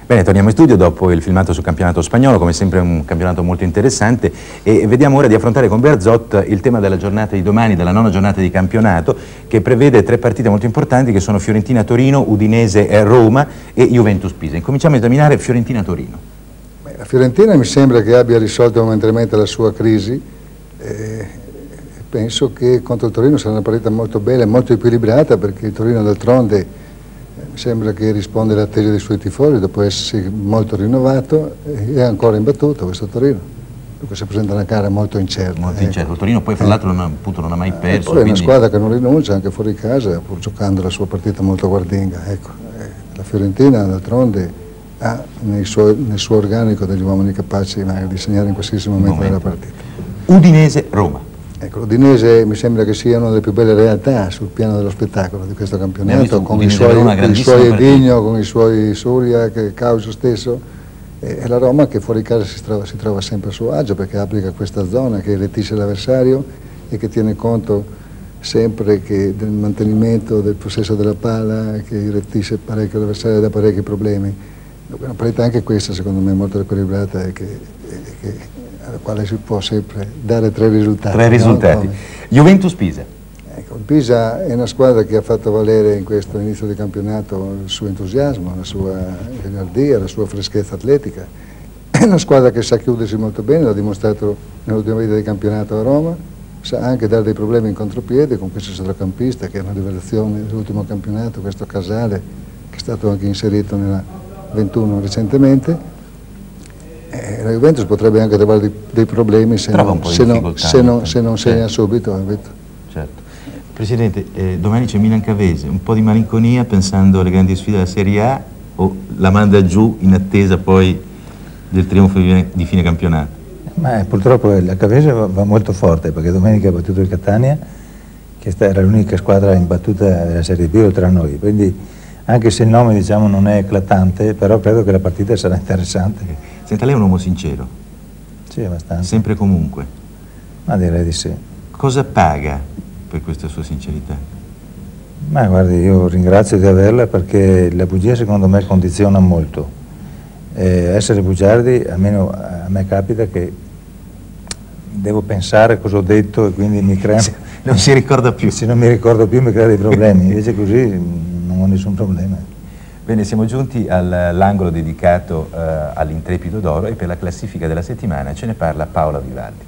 Bene, torniamo in studio dopo il filmato sul campionato spagnolo, come sempre un campionato molto interessante, e vediamo ora di affrontare con Bearzot il tema della giornata di domani, della nona giornata di campionato, che prevede 3 partite molto importanti che sono Fiorentina-Torino, Udinese-Roma e Juventus-Pisa. Incominciamo a esaminare Fiorentina-Torino. La Fiorentina mi sembra che abbia risolto momentaneamente la sua crisi. Penso che contro il Torino sarà una partita molto bella e molto equilibrata, perché il Torino d'altronde mi sembra che risponde alle attese dei suoi tifosi dopo essersi molto rinnovato e è ancora imbattuto questo Torino. Dunque si presenta una gara molto incerta. Molto incerta. Il Torino poi fra l'altro non ha mai perso. Poi è una squadra che non rinuncia anche fuori casa, pur giocando la sua partita molto guardinga. Ecco, la Fiorentina d'altronde ha nel suo organico degli uomini capaci di segnare in qualsiasi momento della partita. Udinese-Roma. Ecco, l'Udinese mi sembra che sia una delle più belle realtà sul piano dello spettacolo di questo campionato, con i suoi Edinho, con i suoi Surya, Causo stesso, e la Roma che fuori casa si trova sempre a suo agio, perché applica questa zona che irretisce l'avversario e che tiene conto sempre del mantenimento del possesso della palla, che irretisce parecchio l'avversario da parecchi problemi. Una partita anche questa secondo me molto equilibrata e alla quale si può sempre dare 3 risultati. 3 risultati. No? Juventus-Pisa. Ecco, il Pisa è una squadra che ha fatto valere in questo inizio di campionato il suo entusiasmo, la sua goliardia, la sua freschezza atletica. È una squadra che sa chiudersi molto bene, l'ha dimostrato nell'ultima partita di campionato a Roma, sa anche dare dei problemi in contropiede con questo centrocampista che è una rivelazione dell'ultimo campionato, questo Casale, che è stato anche inserito nella 21 recentemente. La Juventus potrebbe anche trovare dei problemi se non segna subito. Certo. Presidente, domani c'è Milan Cavese, un po' di malinconia pensando alle grandi sfide della Serie A, o la manda giù in attesa poi del trionfo di fine campionato? Ma purtroppo la Cavese va molto forte, perché domenica ha battuto il Catania, che era l'unica squadra imbattuta della Serie B oltre a noi, quindi anche se il nome diciamo non è eclatante, però credo che la partita sarà interessante. Senta, lei è un uomo sincero? Sì, abbastanza. Sempre e comunque? Ma direi di sì. Cosa paga per questa sua sincerità? Ma guardi, io ringrazio di averla, perché la bugia secondo me condiziona molto. Essere bugiardi, almeno a me capita che devo pensare cosa ho detto e quindi mi crea... Non si ricorda più. Se non mi ricordo più mi crea dei problemi, invece così non ho nessun problema. Bene, siamo giunti all'angolo dedicato all'Intrepido d'Oro, e per la classifica della settimana ce ne parla Paola Vivaldi.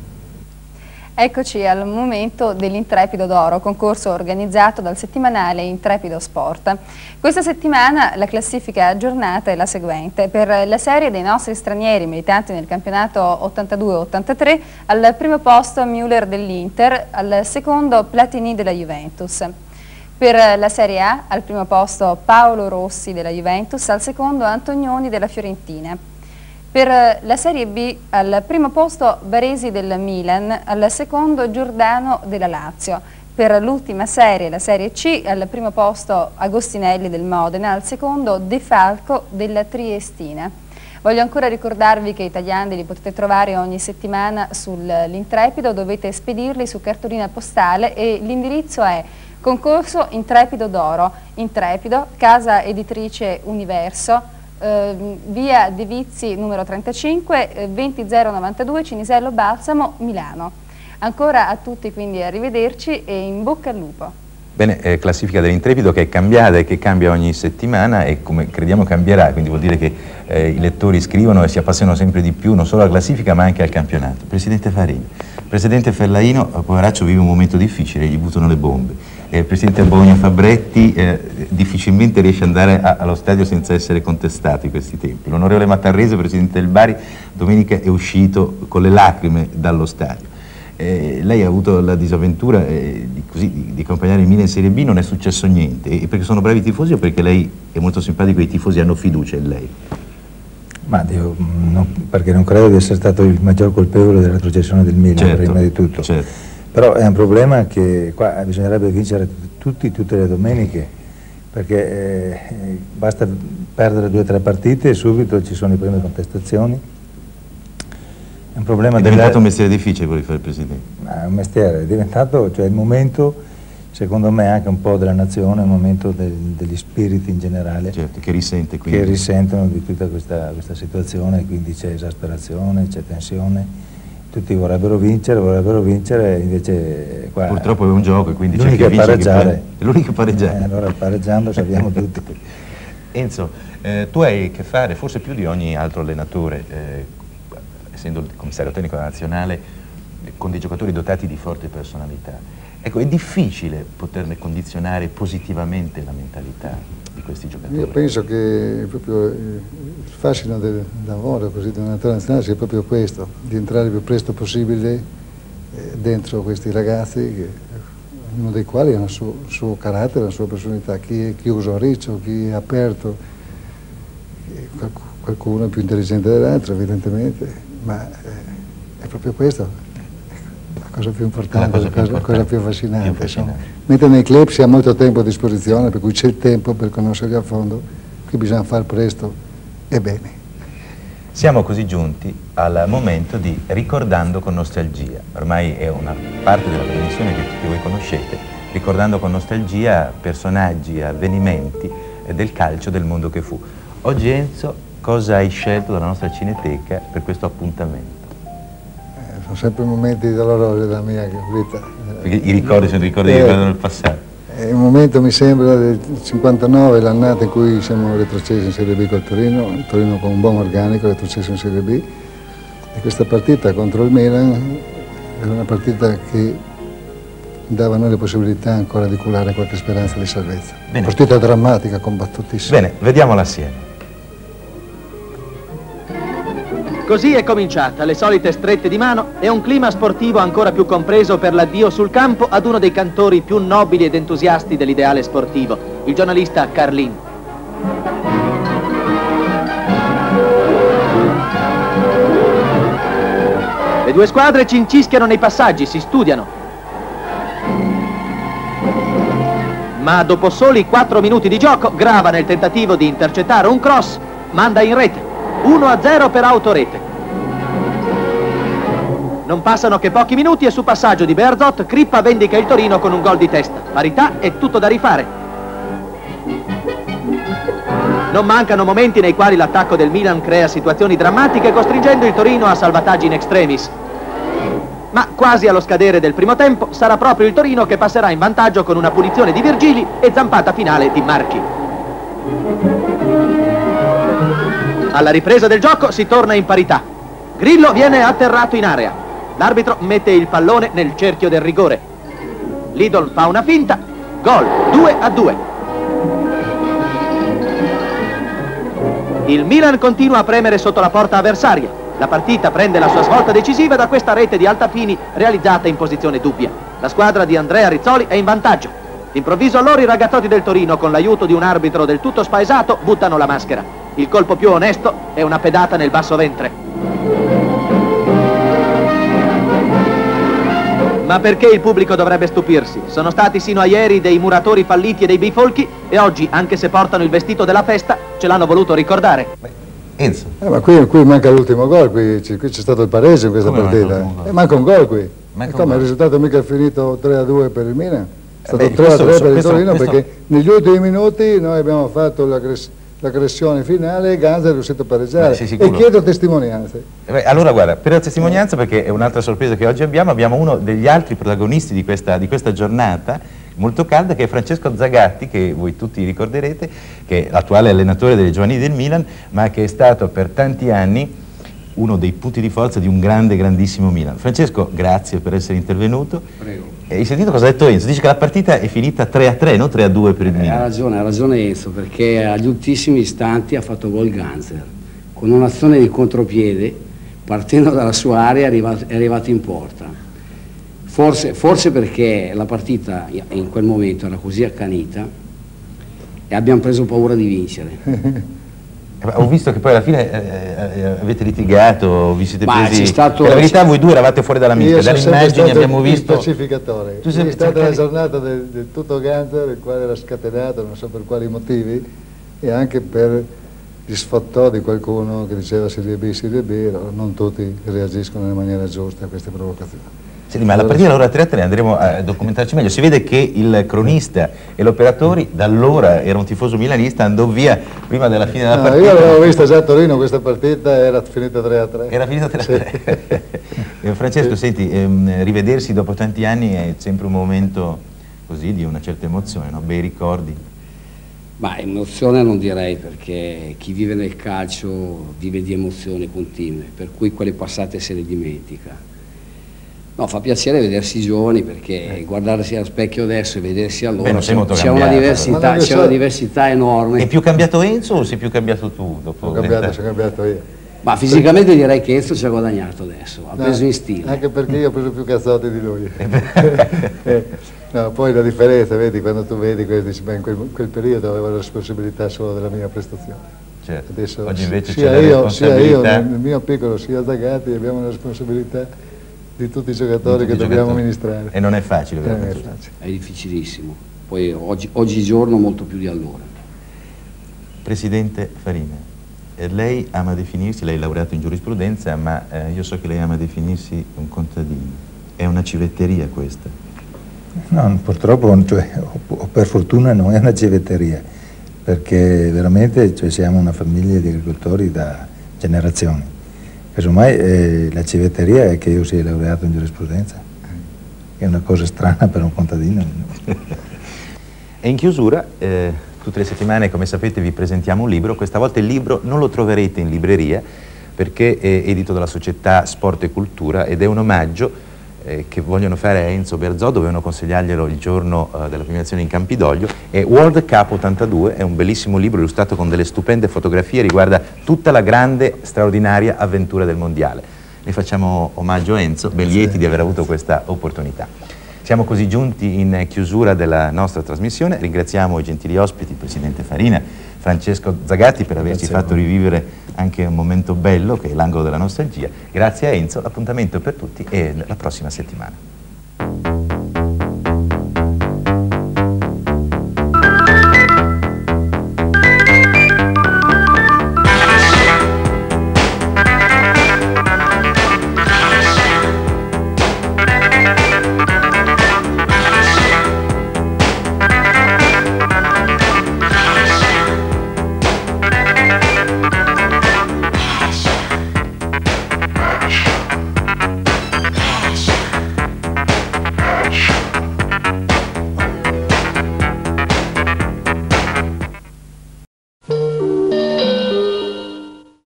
Eccoci al momento dell'Intrepido d'Oro, concorso organizzato dal settimanale Intrepido Sport. Questa settimana la classifica aggiornata è la seguente. Per la serie dei nostri stranieri militanti nel campionato 82-83, al primo posto Müller dell'Inter, al secondo Platini della Juventus. Per la Serie A, al primo posto Paolo Rossi della Juventus, al secondo Antonioni della Fiorentina. Per la Serie B, al primo posto Baresi del Milan, al secondo Giordano della Lazio. Per l'ultima serie, la Serie C, al primo posto Agostinelli del Modena, al secondo De Falco della Triestina. Voglio ancora ricordarvi che i tagliandi li potete trovare ogni settimana sull'Intrepido, dovete spedirli su cartolina postale e l'indirizzo è Concorso Intrepido d'Oro, Intrepido, casa editrice Universo, via De Vizi numero 35, 20092 Cinisello Balsamo, Milano. Ancora a tutti quindi arrivederci e in bocca al lupo. Bene, classifica dell'Intrepido che è cambiata e che cambia ogni settimana e come crediamo cambierà, quindi vuol dire che i lettori scrivono e si appassionano sempre di più non solo alla classifica ma anche al campionato. Presidente Farini, Presidente Fellaino, poveraccio, vive un momento difficile, gli buttano le bombe. Il Presidente Bologna Fabretti difficilmente riesce ad andare allo stadio senza essere contestato in questi tempi. L'onorevole Mattarrese, Presidente del Bari, domenica è uscito con le lacrime dallo stadio. Lei ha avuto la disavventura di accompagnare il Milan in Serie B, non è successo niente, e perché sono bravi i tifosi o perché lei è molto simpatico e i tifosi hanno fiducia in lei? Ma perché non credo di essere stato il maggior colpevole della retrocessione del Milan, certo, prima di tutto. Certo. Però è un problema che qua bisognerebbe vincere tutte le domeniche, perché basta perdere 2 o 3 partite e subito ci sono le prime contestazioni. È un problema. È diventato un mestiere difficile quello di fare il Presidente. Ma è un mestiere, è diventato, cioè il momento secondo me anche un po' della nazione, un momento degli spiriti in generale, certo, che risente quindi. Che risentono di tutta questa situazione, quindi c'è esasperazione, c'è tensione, tutti vorrebbero vincere, invece qua purtroppo è un gioco e quindi c'è chi vince pareggiare. È l'unico pareggiare. Allora pareggiando sappiamo tutti. Enzo, tu hai a che fare, forse più di ogni altro allenatore, essendo il commissario tecnico nazionale, con dei giocatori dotati di forte personalità. Ecco, è difficile poterne condizionare positivamente la mentalità di questi giocatori? Io penso che proprio il fascino del lavoro così di un allenatore nazionale sia proprio questo, di entrare il più presto possibile dentro questi ragazzi, ognuno dei quali ha il suo carattere, la sua personalità, chi è chiuso a riccio, chi è aperto, qualcuno è più intelligente dell'altro evidentemente, ma è proprio questo. La cosa più importante, la cosa più affascinante. Mentre nei club si ha molto tempo a disposizione, per cui c'è il tempo per conoscerli a fondo, qui bisogna fare presto e bene. Siamo così giunti al momento di Ricordando con nostalgia. Ormai è una parte della trasmissione che voi conoscete, ricordando con nostalgia personaggi, avvenimenti del calcio del mondo che fu. Oggi Enzo, cosa hai scelto dalla nostra cineteca per questo appuntamento? Sono sempre momenti dolorosi della mia vita. Perché i ricordi sono ricordi che riguardano il passato. È un momento, mi sembra, del 59, l'annata in cui siamo retrocessi in Serie B col Torino, il Torino con un buon organico, retrocesso in Serie B, e questa partita contro il Milan era una partita che dava a noi le possibilità ancora di curare qualche speranza di salvezza. Bene. Partita drammatica, combattutissima. Bene, vediamola assieme. Così è cominciata, le solite strette di mano e un clima sportivo ancora più compreso per l'addio sul campo ad uno dei cantori più nobili ed entusiasti dell'ideale sportivo, il giornalista Carlin. Le due squadre cincischiano nei passaggi, si studiano. Ma dopo soli 4 minuti di gioco, grava nel tentativo di intercettare un cross, manda in rete. 1-0 per Autorete. Non passano che pochi minuti e su passaggio di Bearzot, Crippa vendica il Torino con un gol di testa. Parità e tutto da rifare. Non mancano momenti nei quali l'attacco del Milan crea situazioni drammatiche costringendo il Torino a salvataggi in extremis. Ma quasi allo scadere del primo tempo sarà proprio il Torino che passerà in vantaggio con una punizione di Virgili e zampata finale di Marchi. Alla ripresa del gioco si torna in parità. Grillo viene atterrato in area. L'arbitro mette il pallone nel cerchio del rigore. Lidl fa una finta. Gol 2-2. Il Milan continua a premere sotto la porta avversaria. La partita prende la sua svolta decisiva da questa rete di Altafini realizzata in posizione dubbia. La squadra di Andrea Rizzoli è in vantaggio. D'improvviso allora i ragazzotti del Torino, con l'aiuto di un arbitro del tutto spaesato, buttano la maschera. Il colpo più onesto è una pedata nel basso ventre. Ma perché il pubblico dovrebbe stupirsi? Sono stati sino a ieri dei muratori falliti e dei bifolchi e oggi, anche se portano il vestito della festa, ce l'hanno voluto ricordare. Enzo. Ma qui manca l'ultimo gol, qui c'è stato il pareggio in questa partita. Manca un gol qui. Come il risultato mica è finito 3-2 per il Milan? È stato 3-3 per il Torino perché negli ultimi minuti noi abbiamo fatto l'aggressione finale e Ganza è riuscito a pareggiare. E chiedo testimonianze. Allora guarda, per la testimonianza, perché è un'altra sorpresa che oggi abbiamo uno degli altri protagonisti di questa giornata molto calda, che è Francesco Zagatti, che voi tutti ricorderete, che è l'attuale allenatore delle giovanili del Milan, ma che è stato per tanti anni uno dei punti di forza di un grandissimo Milan. Francesco, grazie per essere intervenuto. Prego. Hai sentito cosa ha detto Enzo? Dice che la partita è finita 3-3, non 3-2 per il Milan. Ha ragione Enzo, perché agli ultimi istanti ha fatto gol Ganzer, con un'azione di contropiede, partendo dalla sua area è arrivato in porta. Forse perché la partita in quel momento era così accanita e abbiamo preso paura di vincere. Ho visto che poi alla fine avete litigato, vi siete presi... Per la verità voi due eravate fuori dalla mischia, dalle immagini abbiamo visto... Il pacificatore. È stata la giornata del tutto Ganzer, il quale era scatenato, non so per quali motivi, e anche per gli sfottò di qualcuno che diceva Serie B, non tutti reagiscono in maniera giusta a queste provocazioni. Senti, ma la partita all'ora 3 andremo a documentarci meglio. Si vede che il cronista e l'operatori da allora era un tifoso milanista, andò via prima della fine della partita. Io l'avevo vista già a Torino questa partita, era finita 3-3. Era finita 3-3. Sì. Francesco, senti, rivedersi dopo tanti anni è sempre un momento così di una certa emozione, no? Bei ricordi. Ma emozione non direi, perché chi vive nel calcio vive di emozioni continue, per cui quelle passate se le dimentica. No, fa piacere vedersi giovani, perché guardarsi allo specchio adesso e vedersi allora c'è una diversità enorme. È più cambiato Enzo o sei più cambiato tu? Dopo sono cambiato io. Ma fisicamente direi che Enzo ci ha guadagnato adesso, ha preso in stile. Anche perché io ho preso più cazzotti di lui. No, poi la differenza, vedi, quando tu vedi questo, dici, beh, in quel periodo avevo la responsabilità solo della mia prestazione. Certo. Adesso oggi invece sia c'è la responsabilità. Sia io, nel mio piccolo, sia Zagatti, abbiamo la responsabilità di tutti i giocatori che dobbiamo amministrare. E non è facile. Non è facile. È difficilissimo, poi oggigiorno molto più di allora. Presidente Farina, lei ama definirsi, lei è laureato in giurisprudenza, ma io so che lei ama definirsi un contadino. È una civetteria questa? No, purtroppo, cioè, o per fortuna non è una civetteria, perché veramente, cioè, siamo una famiglia di agricoltori da generazioni. Casomai la civetteria è che io sia laureato in giurisprudenza, che è una cosa strana per un contadino. E in chiusura, tutte le settimane, come sapete, vi presentiamo un libro. Questa volta il libro non lo troverete in libreria, perché è edito dalla società Sport e Cultura ed è un omaggio che vogliono fare a Enzo Bearzò, dovevano consigliarglielo il giorno della premiazione in Campidoglio. È World Cup 82, è un bellissimo libro illustrato con delle stupende fotografie, riguarda tutta la grande, straordinaria avventura del mondiale. Ne facciamo omaggio a Enzo, ben lieti di aver avuto questa opportunità. Siamo così giunti in chiusura della nostra trasmissione, ringraziamo i gentili ospiti, il Presidente Farina, Francesco Zagatti, per averci fatto rivivere anche un momento bello che è l'angolo della nostalgia. Grazie a Enzo, l'appuntamento per tutti è la prossima settimana.